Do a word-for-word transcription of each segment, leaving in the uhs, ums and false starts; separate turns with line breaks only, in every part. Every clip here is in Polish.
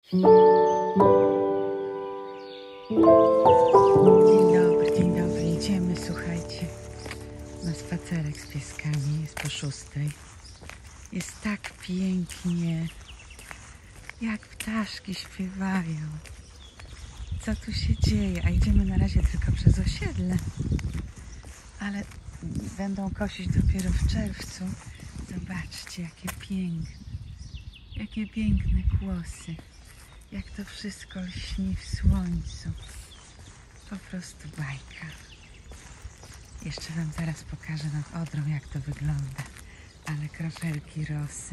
Dzień dobry, dzień dobry. Idziemy, słuchajcie, na spacerek z pieskami. Jest po szóstej. Jest tak pięknie, jak ptaszki śpiewają. Co tu się dzieje? A idziemy na razie tylko przez osiedle. Ale będą kosić dopiero w czerwcu. Zobaczcie, jakie piękne. Jakie piękne kłosy. Jak to wszystko lśni w słońcu. Po prostu bajka. Jeszcze wam zaraz pokażę nad Odrą, jak to wygląda. Ale kropelki rosy.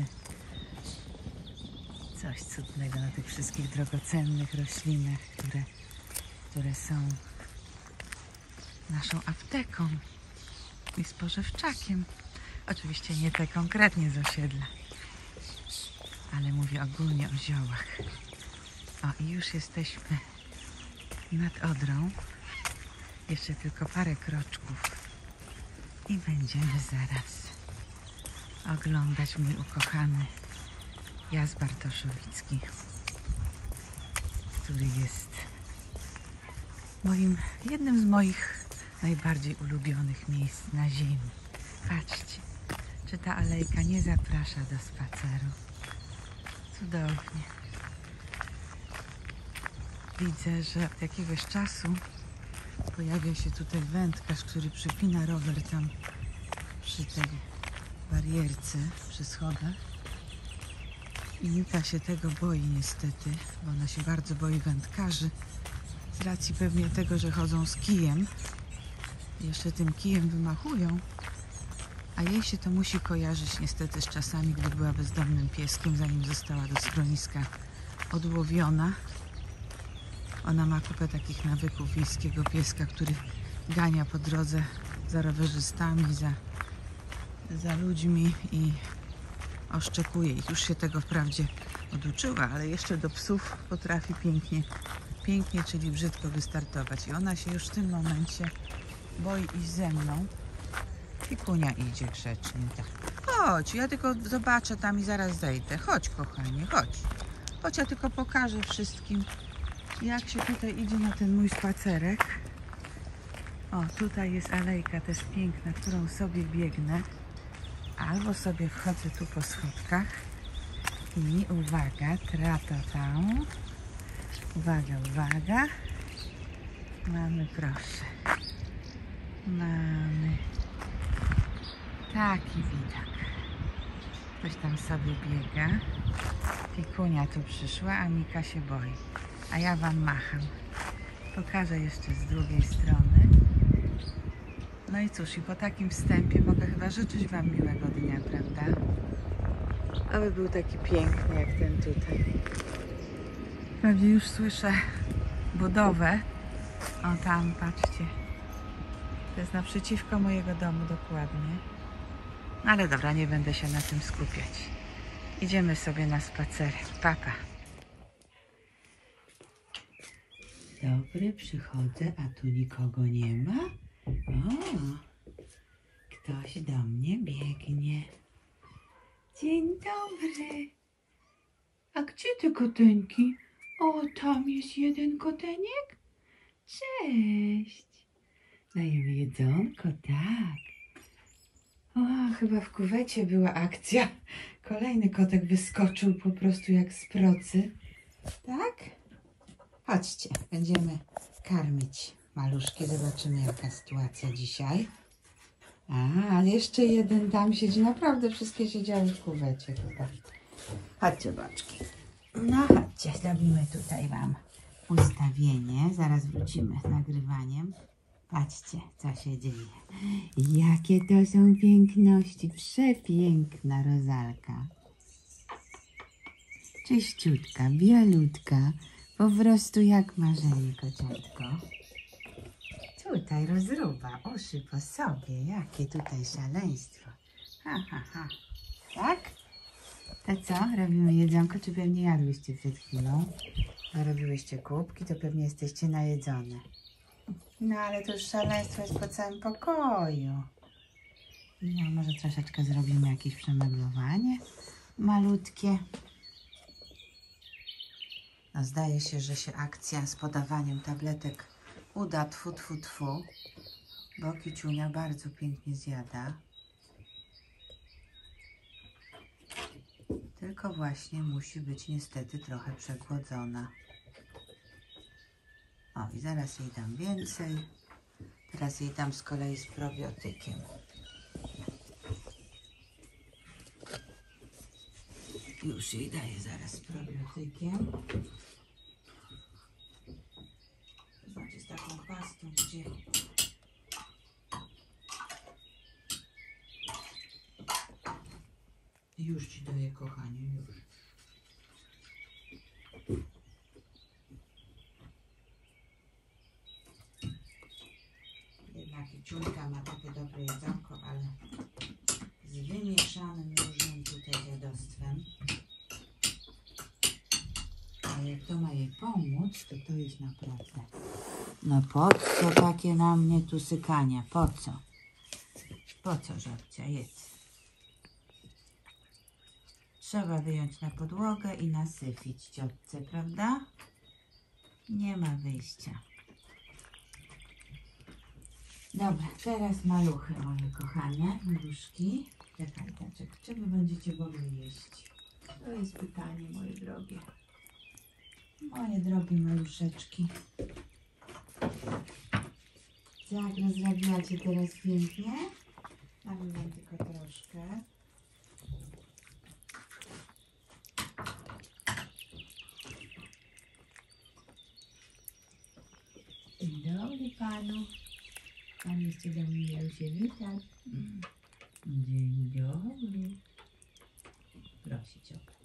Coś cudnego na tych wszystkich drogocennych roślinach, które, które są naszą apteką i spożywczakiem. Oczywiście nie te konkretnie z osiedla, ale mówię ogólnie o ziołach. O, i już jesteśmy nad Odrą. Jeszcze tylko parę kroczków i będziemy zaraz oglądać mój ukochany Jas Bartoszowicki, który jest moim, jednym z moich najbardziej ulubionych miejsc na ziemi. Patrzcie, czy ta alejka nie zaprasza do spaceru. Cudownie. Widzę, że od jakiegoś czasu pojawia się tutaj wędkarz, który przypina rower tam przy tej barierce, przy schodach. I Mika się tego boi niestety, bo ona się bardzo boi wędkarzy. Z racji pewnie tego, że chodzą z kijem. Jeszcze tym kijem wymachują. A jej się to musi kojarzyć niestety z czasami, gdy była bezdomnym pieskiem, zanim została do schroniska odłowiona. Ona ma kupę takich nawyków wiejskiego pieska, który gania po drodze za rowerzystami, za, za ludźmi i oszczekuje ich. Już się tego wprawdzie oduczyła, ale jeszcze do psów potrafi pięknie, pięknie, czyli brzydko wystartować. I ona się już w tym momencie boi iść ze mną. Pikunia idzie grzecznie. Tak. Chodź, ja tylko zobaczę tam i zaraz zejdę. Chodź, kochanie, chodź. Chodź, ja tylko pokażę wszystkim, jak się tutaj idzie na ten mój spacerek. O, tutaj jest alejka też piękna, którą sobie biegnę. Albo sobie wchodzę tu po schodkach i uwaga, tra-ta-tam. Uwaga, uwaga. Mamy, proszę. Mamy taki widok. Ktoś tam sobie biega. Pikunia tu przyszła, a Mika się boi. A ja wam macham. Pokażę jeszcze z drugiej strony. No i cóż, i po takim wstępie mogę chyba życzyć wam miłego dnia, prawda? Aby był taki piękny jak ten tutaj. Wprawdzie już słyszę budowę. O, tam, patrzcie. To jest naprzeciwko mojego domu dokładnie. Ale dobra, nie będę się na tym skupiać. Idziemy sobie na spacerek. Papa. Dobry, przychodzę, a tu nikogo nie ma. O, ktoś do mnie biegnie. Dzień dobry. A gdzie te koteńki? O, tam jest jeden koteniek. Cześć. Dajemy jedzonko, tak. O, chyba w kuwecie była akcja. Kolejny kotek wyskoczył po prostu jak z procy. Tak? Chodźcie, będziemy karmić maluszki. Zobaczymy, jaka sytuacja dzisiaj. A, ale jeszcze jeden tam siedzi. Naprawdę wszystkie siedziały w kuwecie chyba. Chodźcie, boczki. No chodźcie, zrobimy tutaj wam ustawienie. Zaraz wrócimy z nagrywaniem. Patrzcie, co się dzieje. Jakie to są piękności. Przepiękna Rozalka. Czyściutka, bielutka. Po prostu jak marzenie, kociatko. Tutaj rozruba, uszy po sobie. Jakie tutaj szaleństwo. Ha, ha, ha. Tak? To co? Robimy jedzonko? Czy pewnie jadłyście przed chwilą? Bo robiłyście kubki, to pewnie jesteście najedzone. No ale to już szaleństwo jest po całym pokoju. No może troszeczkę zrobimy jakieś przemeblowanie malutkie. No, zdaje się, że się akcja z podawaniem tabletek uda, tfu, tfu, tfu, bo Kiciunia bardzo pięknie zjada. Tylko właśnie musi być niestety trochę przegłodzona. O, i zaraz jej dam więcej. Teraz jej dam z kolei z probiotykiem. Już jej daję zaraz z probiotykiem. To znaczy z taką pastą, gdzie już ci daję, kochanie, już. Jednak Kiciulka ma takie dobre jedzonko, ale z wymieszanym różnym tutaj dziadostwem. A jak to ma jej pomóc, to to jest naprawdę. No po co takie na mnie tu sykania? Po co? Po co, żabcia? Jedz. Trzeba wyjąć na podłogę i nasyfić ciotce, prawda? Nie ma wyjścia. Dobra, teraz maluchy moje kochane, maluszki. Czekaj, taczek, czy wy będziecie w ogóle jeść? To jest pytanie, moje drogie. Moje drogie maluszeczki. Tak, rozrabiacie teraz pięknie? Damy wam tylko troszkę. Dzień dobry panu. Pan jeszcze do mnie miał się witać. Mm. Dzień dobry. Proszę ciągać.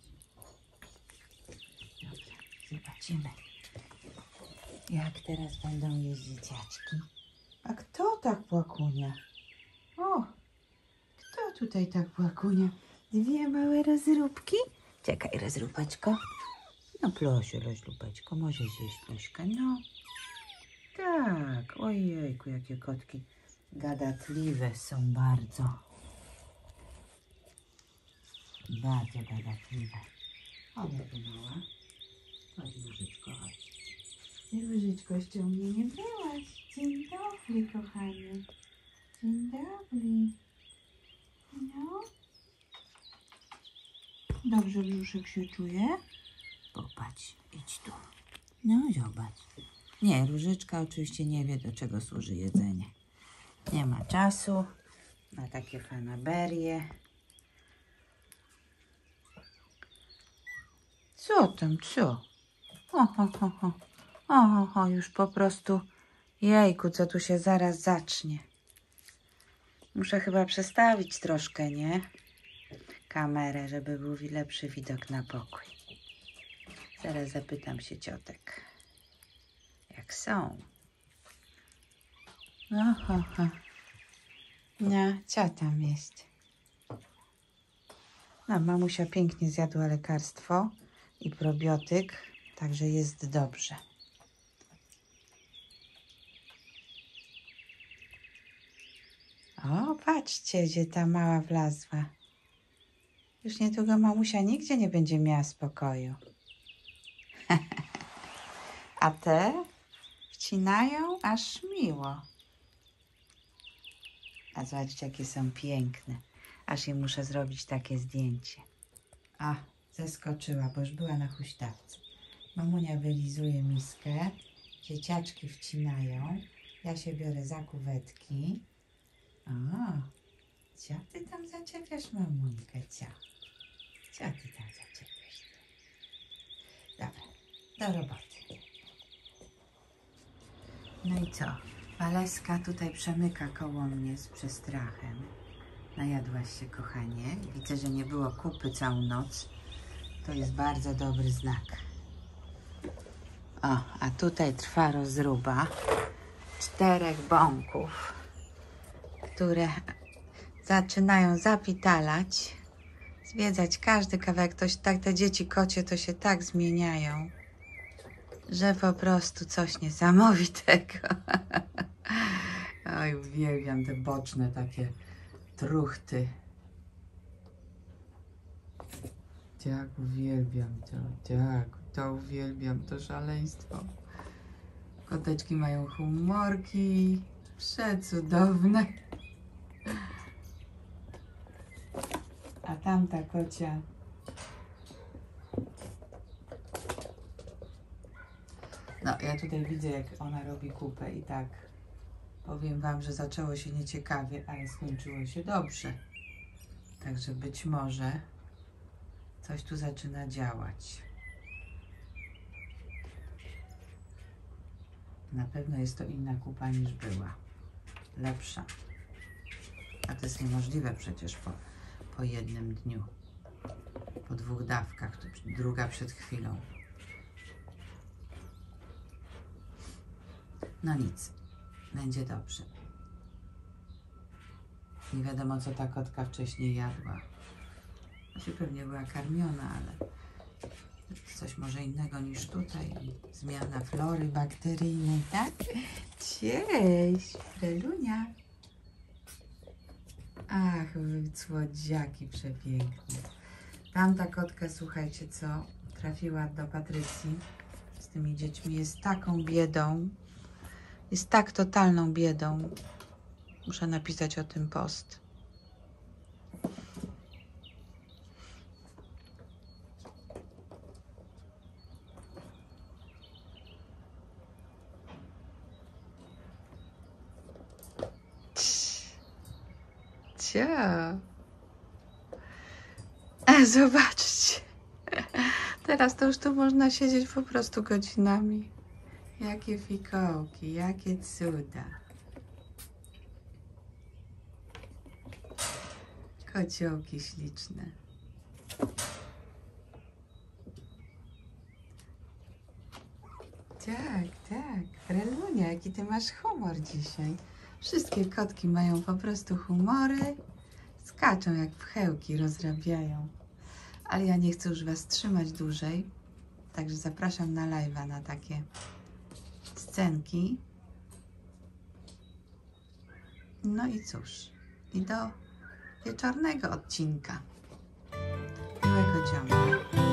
Dobra, zobaczymy, jak teraz będą jeść dzieciaczki. A kto tak płakunia? O, kto tutaj tak płakunia? Dwie małe rozróbki? Czekaj, rozróbeczko. No proszę, rozróbeczko, może zjeść troszkę, no. Tak, ojejku, jakie kotki gadatliwe są bardzo. Bardzo gadatliwe. Chodź, tu mała. Chodź, Różyczko, chodź. Ty, Różyczko, jeszcze u mnie nie byłaś. Dzień dobry, kochanie. Dzień dobry. No. Dobrze brzuszek się czuje? Popatrz, idź tu. No, zobacz. Nie, Różyczka oczywiście nie wie, do czego służy jedzenie. Nie ma czasu na takie fanaberie. Co tam, co? O, ho, ho, ho. O, ho, ho, już po prostu, jejku, co tu się zaraz zacznie. Muszę chyba przestawić troszkę, nie? Kamerę, żeby był lepszy widok na pokój. Zaraz zapytam się ciotek, jak są. No, ho, ho. No, co tam jest? No, mamusia pięknie zjadła lekarstwo i probiotyk, także jest dobrze. O, patrzcie, gdzie ta mała wlazła. Już niedługo mamusia nigdzie nie będzie miała spokoju. A te wcinają aż miło. A zobaczcie, jakie są piękne. Aż jej muszę zrobić takie zdjęcie. A, zeskoczyła, bo już była na huśtawce. Mamunia wylizuje miskę, dzieciaczki wcinają, ja się biorę za kuwetki. O, co ty tam zaczepiasz, mamuńkę, co? Co ty tam zaczepiasz? Dobra, do roboty. No i co? Waleska tutaj przemyka koło mnie z przestrachem. Najadłaś się, kochanie. Widzę, że nie było kupy całą noc. To jest bardzo dobry znak. O, a tutaj trwa rozruba czterech bąków, które zaczynają zapitalać, zwiedzać każdy kawałek. To się, tak te dzieci kocie to się tak zmieniają, że po prostu coś niesamowitego. Oj, uwielbiam te boczne takie truchty. Tak, uwielbiam to, tak. To uwielbiam, to szaleństwo. Koteczki mają humorki. Przecudowne. A tamta kocia no, ja tutaj widzę, jak ona robi kupę i tak powiem wam, że zaczęło się nieciekawie, ale skończyło się dobrze. Także być może coś tu zaczyna działać. Na pewno jest to inna kupa niż była. Lepsza. A to jest niemożliwe przecież po, po jednym dniu. Po dwóch dawkach, to druga przed chwilą. No nic, będzie dobrze. Nie wiadomo, co ta kotka wcześniej jadła. Znaczy pewnie była karmiona, ale coś może innego niż tutaj. Zmiana flory bakteryjnej, tak? Cześć, Frelunia. Ach, wy słodziaki przepiękne. Tamta kotka, słuchajcie, co trafiła do Patrycji z tymi dziećmi, jest taką biedą. Jest tak totalną biedą. Muszę napisać o tym post. Cio. A zobaczcie. Teraz to już tu można siedzieć po prostu godzinami. Jakie fikołki, jakie cuda. Kociołki śliczne. Tak, tak. Frelunia, jaki ty masz humor dzisiaj. Wszystkie kotki mają po prostu humory. Skaczą jak pchełki, rozrabiają. Ale ja nie chcę już was trzymać dłużej. Także zapraszam na live'a na takie scenki. No i cóż. I do wieczornego odcinka. Miłego dzionka.